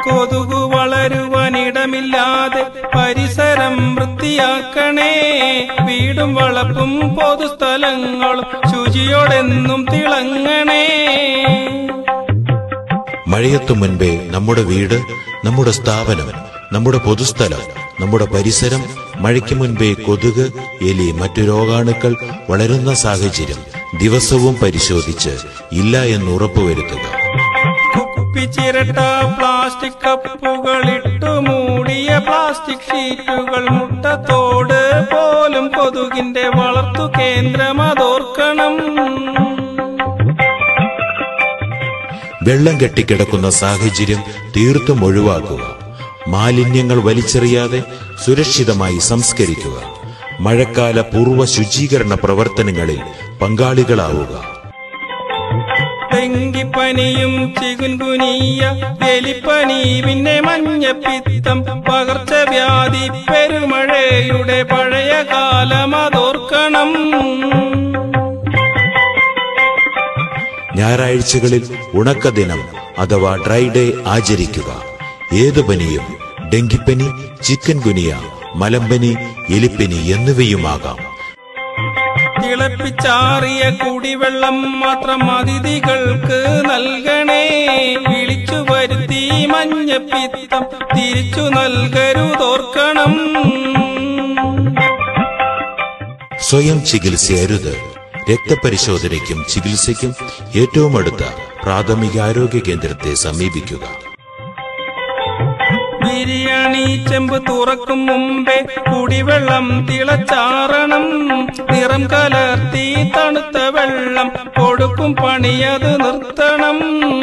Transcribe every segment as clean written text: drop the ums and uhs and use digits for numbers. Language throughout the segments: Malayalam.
കൊതുകു വളരുവാനിടമില്ലാതെ പരിസരം വൃത്തിയാക്കണേ. വീടും വളപ്പും പൊതുസ്ഥലങ്ങളും ശുചിയോടെന്നും തിളങ്ങണേ. മഴയെത്തും മുൻപേ നമ്മുടെ വീട്, നമ്മുടെ സ്ഥാപനം, നമ്മുടെ പൊതുസ്ഥലം, നമ്മുടെ പരിസരം മഴയ്ക്ക് മുൻപേ കൊതുക്, എലി, മറ്റു രോഗാണുക്കൾ വളരുന്ന സാഹചര്യം ദിവസവും പരിശോധിച്ച് ഇല്ല എന്ന് ഉറപ്പുവരുത്തുക. കുപ്പിച്ചിരട്ട, പ്ലാസ്റ്റിക് കപ്പുകളിട്ടു മൂടിയ പ്ലാസ്റ്റിക് ഷീറ്റുകൾ, മുട്ടത്തോട് പോലും കൊതുകിന്റെ വളർത്തു കേന്ദ്രം, അതോർക്കണം. വെള്ളം കെട്ടിക്കിടക്കുന്ന സാഹചര്യം തീർത്തും ഒഴിവാക്കുക. മാലിന്യങ്ങൾ വലിച്ചെറിയാതെ സുരക്ഷിതമായി സംസ്കരിക്കുക. മഴക്കാല പൂർവ്വ ശുചീകരണ പ്രവർത്തനങ്ങളിൽ പങ്കാളികളാവുക. ഡെങ്കിപ്പനിയും ചികുൻകുനിയ, എലിപ്പനി, പിന്നെ മഞ്ഞപ്പിത്തം, പകർച്ചവ്യാധി, പെരുമഴയുടെ പഴയ കാലം, അതോർക്കണം. ഞായറാഴ്ചകളിൽ ഉണക്ക ദിനം അഥവാ ഡ്രൈ ഡേ ആചരിക്കുക. ഏതു പനിയും ഡെങ്കിപ്പനി, ചിക്കൻ ഗുനിയ, മലമ്പനി, എലിപ്പനി എന്നിവയുമാകാം. തിളപ്പിച്ചാറിയ കുടിവെള്ളം മാത്രം അതിഥികൾക്ക് നൽകണേ. വിളിച്ചു വരുത്തി മഞ്ഞപ്പിത്തം തിരിച്ചു നൽകരുതോർക്കണം. സ്വയം ചികിത്സയരുത്. രക്തപരിശോധനയ്ക്കും ചികിത്സയ്ക്കും ഏറ്റവും അടുത്ത പ്രാഥമിക ആരോഗ്യ കേന്ദ്രത്തെ സമീപിക്കുക. ബിരിയാണി ചെമ്പ് തുറക്കും മുമ്പേ കുടിവെള്ളം തിളച്ചാറണം. നിറം കലർത്തി തണുത്ത വെള്ളം കൊടുക്കും പണിയത് നിർത്തണം.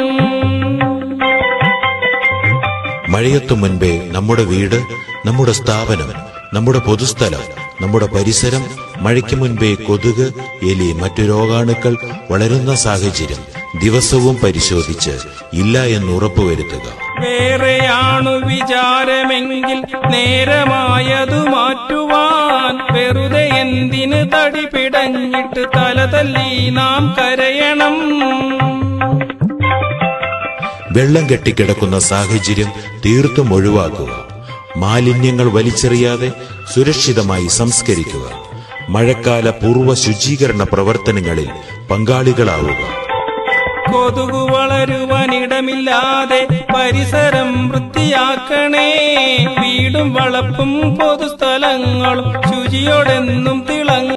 മഴയെത്തും മുൻപേ നമ്മുടെ വീട്, നമ്മുടെ സ്ഥാപനം, നമ്മുടെ പൊതുസ്ഥലം, നമ്മുടെ പരിസരം മഴയ്ക്ക് മുൻപേ കൊതുക്, എലി, മറ്റു രോഗാണുക്കൾ വളരുന്ന സാഹചര്യം ദിവസവും പരിശോധിച്ച് ഇല്ല എന്ന് ഉറപ്പുവരുത്തുക. വേറെയാണു വിചാരമെങ്കിൽ നേരമായതു മാറ്റുവാൻ, വെറുതെ എന്തിന് തടി പിടഞ്ഞിട്ട് തല തല്ലി നാം കരയണം. വെള്ളം കെട്ടിക്കിടക്കുന്ന സാഹചര്യം തീർത്തും ഒഴിവാക്കുക. മാലിന്യങ്ങൾ വലിച്ചെറിയാതെ സുരക്ഷിതമായി സംസ്കരിക്കുക. മഴക്കാല പൂർവ്വ ശുചീകരണ പ്രവർത്തനങ്ങളിൽ പങ്കാളികളാവുക. കൊതുകു വളരുവാനിടമില്ലാതെ പരിസരം വൃത്തിയാക്കണേ. വീടും വളപ്പും പൊതുസ്ഥലങ്ങളും ശുചിയോടെന്നും തിളങ്ങ